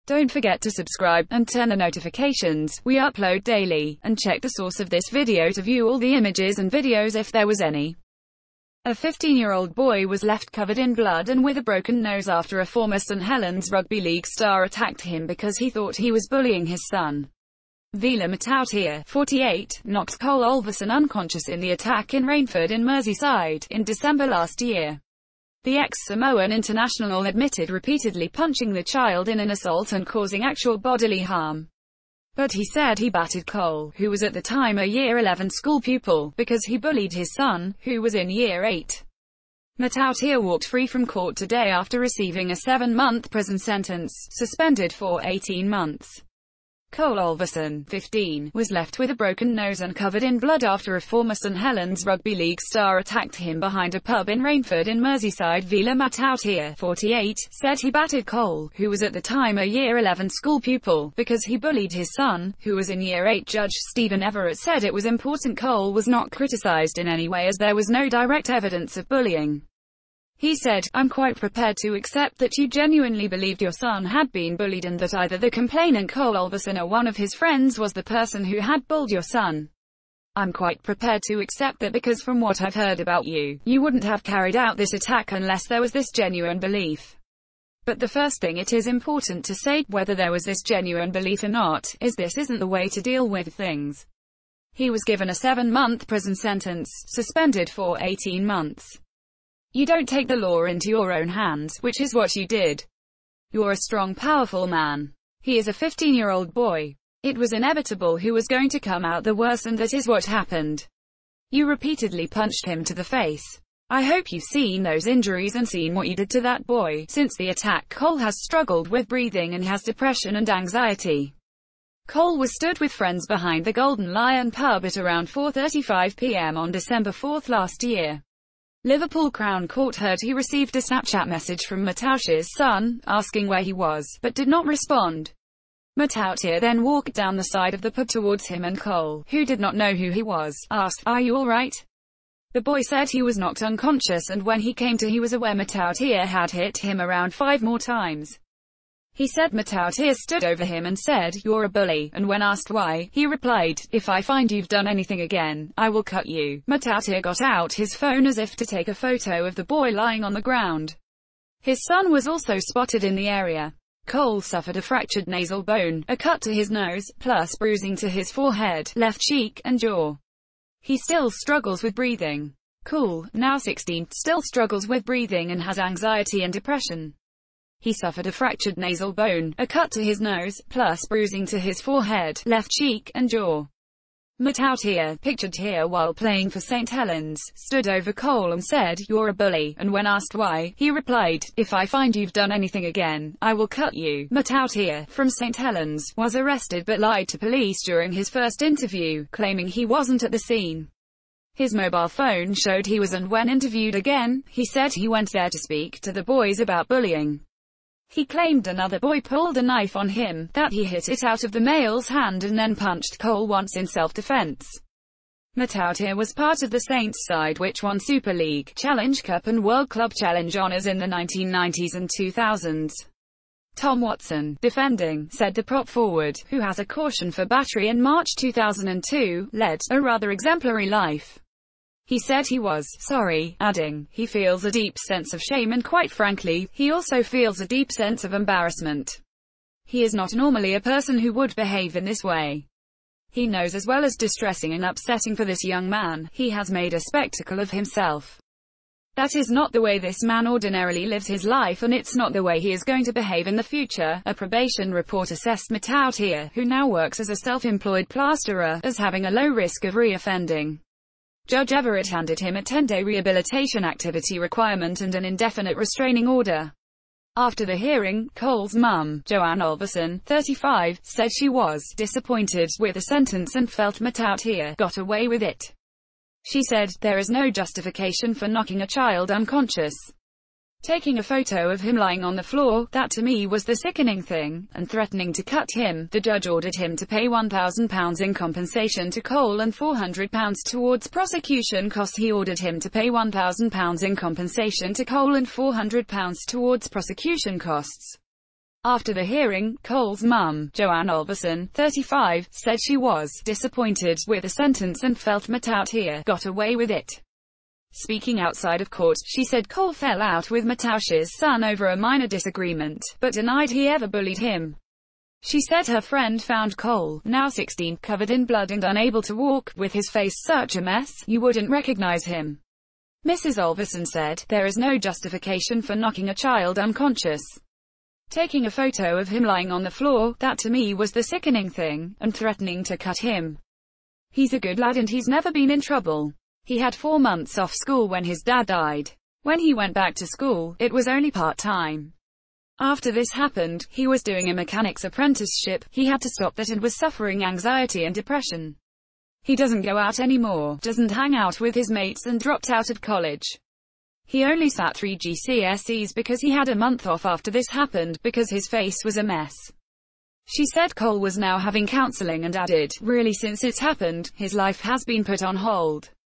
Don't forget to subscribe, and turn the notifications. We upload daily. And check the source of this video to view all the images and videos if there was any. A 15-year-old boy was left covered in blood and with a broken nose after a former St Helens rugby league star attacked him because he thought he was bullying his son. Vila Matautia, 48, knocked Cole Olverson unconscious in the attack in Rainford in Merseyside, in December last year. The ex-Samoan international admitted repeatedly punching the child in an assault and causing actual bodily harm. But he said he battered Cole, who was at the time a Year 11 school pupil, because he bullied his son, who was in Year 8. Matautia walked free from court today after receiving a 7-month prison sentence, suspended for 18 months. Cole Olverson, 15, was left with a broken nose and covered in blood after a former St Helens rugby league star attacked him behind a pub in Rainford in Merseyside. Vila Matautia, 48, said he battered Cole, who was at the time a Year 11 school pupil, because he bullied his son, who was in Year 8. Judge Stephen Everett said it was important Cole was not criticised in any way as there was no direct evidence of bullying. He said, "I'm quite prepared to accept that you genuinely believed your son had been bullied and that either the complainant Cole Olverson or one of his friends was the person who had bullied your son. I'm quite prepared to accept that because from what I've heard about you, you wouldn't have carried out this attack unless there was this genuine belief. But the first thing it is important to say, whether there was this genuine belief or not, is this isn't the way to deal with things." He was given a 7-month prison sentence, suspended for 18 months. You don't take the law into your own hands, which is what you did. You're a strong, powerful man. He is a 15-year-old boy. It was inevitable who was going to come out the worse, and that is what happened. You repeatedly punched him to the face. I hope you've seen those injuries and seen what you did to that boy. Since the attack, Cole has struggled with breathing and has depression and anxiety. Cole was stood with friends behind the Golden Lion pub at around 4:35 p.m. on December 4 last year. Liverpool Crown Court heard he received a Snapchat message from Matautia's son, asking where he was, but did not respond. Matautia then walked down the side of the pub towards him and Cole, who did not know who he was, asked, "Are you alright?" The boy said he was knocked unconscious, and when he came to he was aware Matautia had hit him around 5 more times. He said Matautia stood over him and said, "You're a bully," and when asked why, he replied, "If I find you've done anything again, I will cut you." Matautia got out his phone as if to take a photo of the boy lying on the ground. His son was also spotted in the area. Cole suffered a fractured nasal bone, a cut to his nose, plus bruising to his forehead, left cheek, and jaw. He still struggles with breathing. Cole, now 16, still struggles with breathing and has anxiety and depression. He suffered a fractured nasal bone, a cut to his nose, plus bruising to his forehead, left cheek, and jaw. Matautia, pictured here while playing for St Helens, stood over Cole and said, "You're a bully," and when asked why, he replied, "If I find you've done anything again, I will cut you." Matautia, from St Helens, was arrested but lied to police during his first interview, claiming he wasn't at the scene. His mobile phone showed he was, and when interviewed again, he said he went there to speak to the boys about bullying. He claimed another boy pulled a knife on him, that he hit it out of the male's hand and then punched Cole once in self-defense. Matautia was part of the Saints side which won Super League, Challenge Cup and World Club Challenge honours in the 1990s and 2000s. Tom Watson, defending, said the prop forward, who has a caution for battery in March 2002, led a rather exemplary life. He said he was sorry, adding, he feels a deep sense of shame and quite frankly, he also feels a deep sense of embarrassment. He is not normally a person who would behave in this way. He knows as well as distressing and upsetting for this young man, he has made a spectacle of himself. That is not the way this man ordinarily lives his life, and it's not the way he is going to behave in the future. A probation report assessed Matautia, who now works as a self-employed plasterer, as having a low risk of re-offending. Judge Everett handed him a 10-day rehabilitation activity requirement and an indefinite restraining order. After the hearing, Cole's mum, Joanne Olverson, 35, said she was disappointed with the sentence and felt Matautia got away with it. She said, "There is no justification for knocking a child unconscious. Taking a photo of him lying on the floor, that to me was the sickening thing, and threatening to cut him." The judge ordered him to pay £1,000 in compensation to Cole and £400 towards prosecution costs. He ordered him to pay £1,000 in compensation to Cole and £400 towards prosecution costs. After the hearing, Cole's mum, Joanne Olverson, 35, said she was disappointed with the sentence and felt Matautia got away with it. Speaking outside of court, she said Cole fell out with Matautia's son over a minor disagreement, but denied he ever bullied him. She said her friend found Cole, now 16, covered in blood and unable to walk, with his face such a mess, you wouldn't recognize him. Mrs. Olverson said, there is no justification for knocking a child unconscious. Taking a photo of him lying on the floor, that to me was the sickening thing, and threatening to cut him. He's a good lad and he's never been in trouble. He had 4 months off school when his dad died. When he went back to school, it was only part-time. After this happened, he was doing a mechanic's apprenticeship, he had to stop that and was suffering anxiety and depression. He doesn't go out anymore, doesn't hang out with his mates and dropped out of college. He only sat 3 GCSEs because he had a month off after this happened, because his face was a mess. She said Cole was now having counseling and added, really since it's happened, his life has been put on hold.